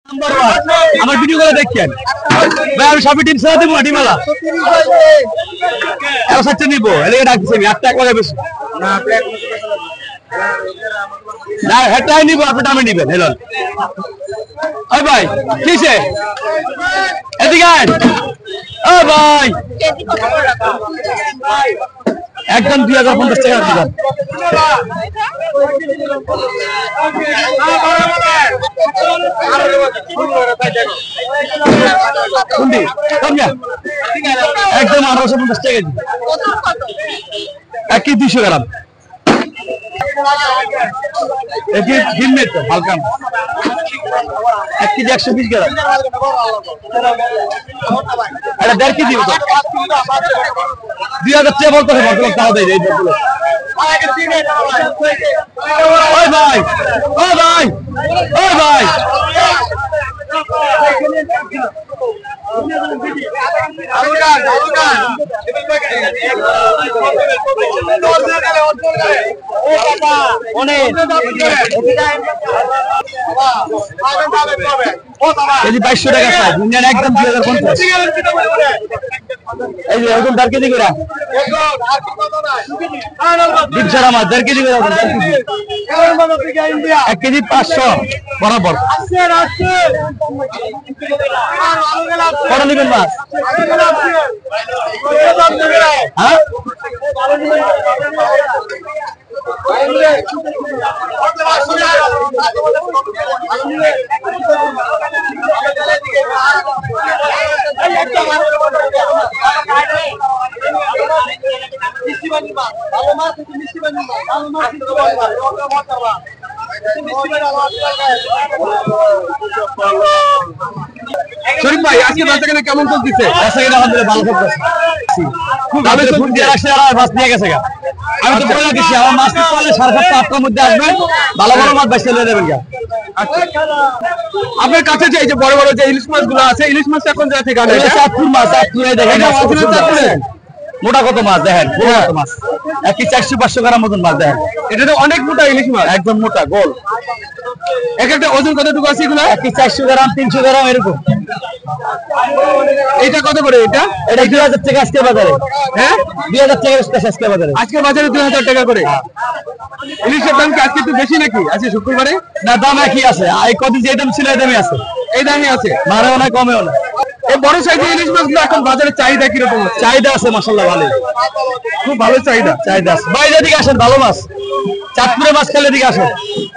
আমার ভিডিও করে দেখছেন ভাই, আমি সবই টিম ছেড়ে দেবো ডিমালা এরা সাথে নিব এলাকা ডাকছি আমি 8 টাকা করে বেশি না হেটাই নিব, আপনি দামে নিবেন। হেলো ওই ভাই কিসে এদিকে আয়। ও ভাই একদম 2050 টাকা দিবেন। একদম 1850 টাকা দিবেন। 1 কেজি 200 গ্রাম। হালকা 1 কেজি 120 গ্রাম। এটা 1.5 কেজি 2000 টাকা বলতে হবে, বর্তমান টাকা দেয় এই বলগুলো। ওই ভাই ওই ভাই ওই ভাই কেজি 2200 টাকা সাইজ ইন্ডিয়ান একদম 2050। এই যে একদম 1.5 কেজি করে ডিপসারা মাছ 1.5 কেজি করে 1 কেজি 500 বরাবর। কত নেবেন মাছ? হ্যাঁ শরীফ ভাই আজকে বেচাকেনা কেমন চলতেছে? বেচাকেনা আমাদের ভালো চলতেছে। খুব ভালো ফোন দিয়ে রাখছে, আর মাছ নিয়ে গেছে। আমি তো বলে দিচ্ছি আমার মাছ তো পারলে 7:30 8টার মধ্যে আসবেন, ভালো ভালো মাছ বেচে নিয়ে যাবেন। আপনার কাছে যে এই যে বড় বড় যে ইলিশ মাছগুলো আছে, ইলিশ মাছ এখন যা থেকে আনে চাঁদপুর মাছ, চাঁদপুরে দেখেন মোটা কত মাছ দেখেন, কত মাছ 1 কেজি 400-500 গ্রাম মতন মাছ দেখেন। এটা তো অনেক মোটা ইলিশ মাছ, একদম মোটা গোল। এক একটা ওজন কতটুকু আছে এগুলো? 1 কেজি 400 গ্রাম 300 গ্রাম এরকম। এটা কত করে? এটা 2000 টাকা আজকে বাজারে। হ্যাঁ 2000 টাকা আজকে বাজারে, আজকে বাজারে 2000 টাকা করে। ইলিশের দাম কি আজকে একটু বেশি নাকি? আজকে শুক্রবারে না দাম একই আছে, এই কদিন যে দাম ছিল এই দামই আছে, এই দামই আছে, বাড়েও না কমেও না। এই বড় সাইজের ইলিশ মাছগুলো এখন বাজারে চাহিদা কিরকম? চাহিদা আছে মাশাআল্লাহ ভালো, খুব ভালো চাহিদা আছে। বাইরে দিকে আসেন, ভালো মাছ চাঁদপুরে মাছ খেলে দিকে আসেন।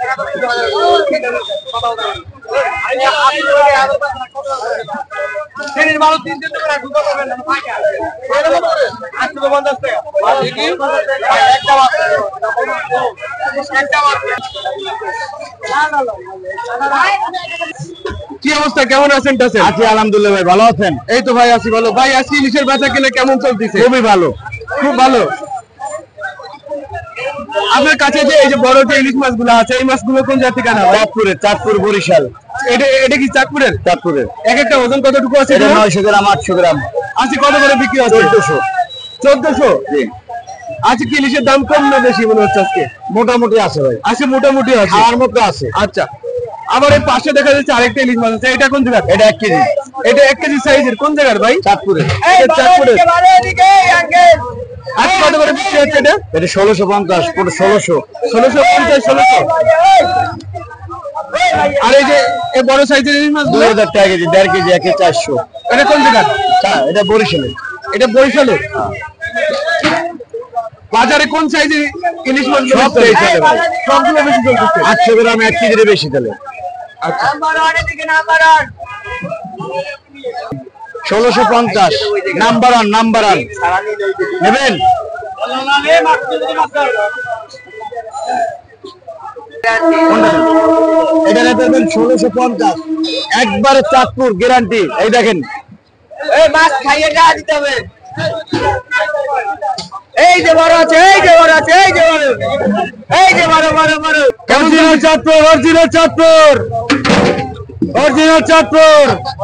কি অবস্থা, কেমন আছেন? আছি আলহামদুলিল্লাহ ভাই, ভালো আছেন? এই তো ভাই আছি ভালো। ভাই আজকে ইলিশের বেচা কিনে কেমন চলতেছে? খুবই ভালো, খুব ভালো। আপনার কাছে যে এই যে বড় যে ইলিশ মাছগুলো আছে, এই মাছগুলো কোন জাতি কানা? চাঁদপুর বরিশাল। এটা কি চাঁদপুরের? চাঁদপুরের। এক একটা ওজন কতটুকু আছে? 900 গ্রাম 800 গ্রাম। আজকে কত করে বিক্রি হচ্ছে? 1400। আজকে কি ইলিশের দাম কম না বেশি মনে হচ্ছে? আজকে মোটামুটি আছে ভাই, আজকে মোটামুটি আছে, খাওয়ার মতো আছে। আচ্ছা, আবার এই পাশে দেখা যাচ্ছে আরেকটা ইলিশ মাছ আছে, এটা কোন জায়গা? এটা 1 কেজি। এটা 1 কেজি সাইজের কোন জায়গার ভাই? চাঁদপুরের। চাঁদপুরের। আজ কত করে বিক্রি হচ্ছে এটা? এটা 1650, 1650। আর এই যে এই বড় সাইজের ইলিশ মাছ 2000 টাকা কেজি, 1.5 কেজি 1 কেজি 400। এটা কোন জায়গা? এটা বরিশালে। এটা বরিশালে। বাজারে কোন সাইজের ইলিশ মাছ? সবগুলো বেশি চলতেছে। 800 গ্রাম 1 কেজির বেশি চলে। আচ্ছা 1650 নাম্বার ওয়ান নেবেন? এটা নেবেন 1650 একবারে চাঁদপুর গ্যারান্টি। এই দেখেন এই মাছ খাইয়ে যা দিতে হবে। এই যে বড় আছে, এই যে বড় আছে, এই যে বড়, এই যে বড় বড় বড়। Original Chandpur, original Chandpur, original Chandpur.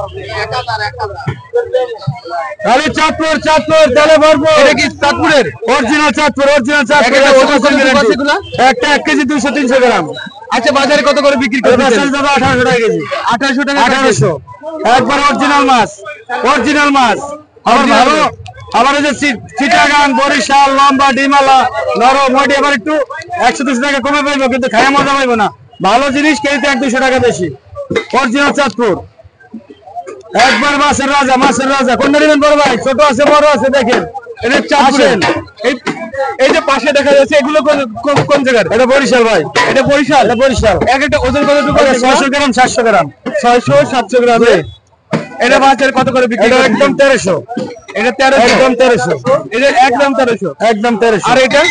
তাহলে চাঁদপুর তাহলে ভরবো। এটা কি চাঁদপুরের? Original Chandpur, original Chandpur. একটা 1 কেজি 200-300 গ্রাম। আচ্ছা বাজারে কত করে বিক্রি করতেছেন? 1800 টাকা কেজি। 1800 টাকা 1800 একবার অরিজিনাল মাছ আবার ভালো। আবার এই যে চিটাগাং বরিশাল লম্বা ডিমালা নরম ওইটি আবার একটু 100-200 টাকা কমে পাইবো, কিন্তু খায়া মজা পাইবো না। ভালো জিনিস কেজিতে 100-200 টাকা বেশি। অরিজিনাল চাঁদপুর একবার মাছের রাজা। কোনটা নেবেন বড় ভাই? ছোট আছে বড় আছে, দেখেন এটা চাঁদপুর। এই যে পাশে দেখা যাচ্ছে এগুলো কোন জায়গার? এটা বরিশাল ভাই। এটা বরিশাল এক একটা ওজন কতটুকু? 600 গ্রাম 700 গ্রাম 600-700 গ্রাম। এটা মাছের কত করে বিক্রি? এটা একদম 1300। এটা 1300 একদম 1300। এটা একদম 1300 আর এটা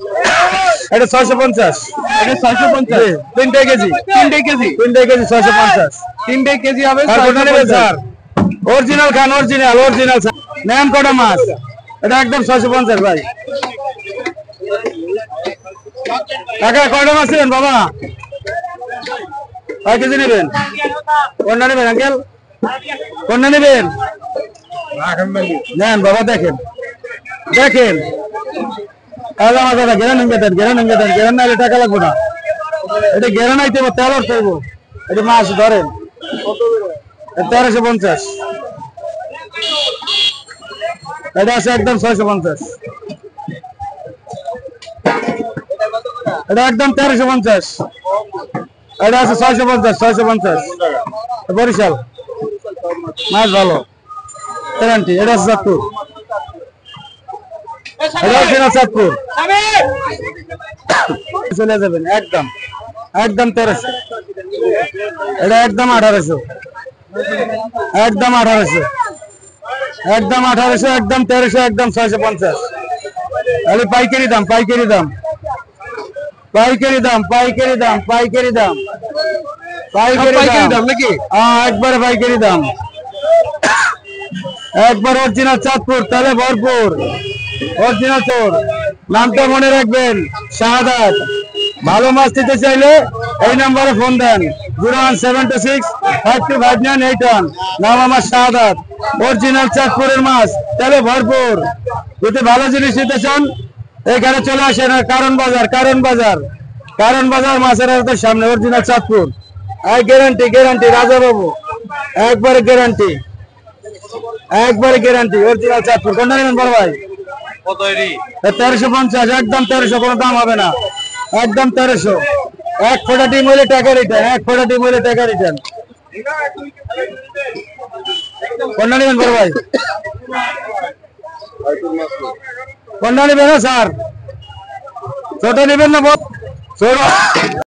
650। এটা 650 তিনটে কেজি 650 তিনটে কেজি হবে। স্যার অরিজিনাল খান অরিজিনাল নেন কটা মাছ? এটা একদম 650 ভাই। কাকা কয়টা মাছ নেবেন বাবা? কয় কেজি নেবেন? কোনটা নেবেন আঙ্কেল? কোনটা নেবেন? নেন বাবা, দেখেন গেরান নাইলে টাকা লাগবো না। এটা গেরান আইতে তেল অর্থাইবো। এটা মাছ ধরেন 1350। এটা আছে একদম 650। এটা একদম 1350। এটা আছে 650 বরিশাল মাছ ভালো গ্যারান্টি। এটা আছে চাঁদপুর। চলে যাবেন একদম 1300। এটা একদম 1800 একদম 1300 একদম 1300 একদম 650। তাহলে পাইকারি দাম নাকি? একবারে পাইকারি দাম একবার অরিজিনাল চাঁদপুর তাহলে ভরপুর অরিজিনাল চোর। নামটা মনে রাখবেন, শাহাদাত। ভালো মাছ দিতে চাইলে এই নাম্বারে ফোন দেন 01726525981। নাম আমার শাহাদাত। অরিজিনাল চাঁদপুরের মাছ তাহলে ভরপুর। যদি ভালো জিনিস দিতে চান এখানে চলে আসেন। কারণ বাজার মাছের হাটের সামনে অরিজিনাল চাঁদপুর। গ্যারান্টি রাজা বাবু একবারে গ্যারান্টি অরিজিনাল চাঁদপুর। কোনটা নেবেন বড় ভাই? 1350 একদম 1300, কোনো দাম হবে না, একদম 1300। এক ফোঁটা ডিম হইলে টাকা রিটার্ন। কোনটা নেবেন বড় ভাই? কোনটা নেবেন স্যার? ছোট নেবেন না ছোট?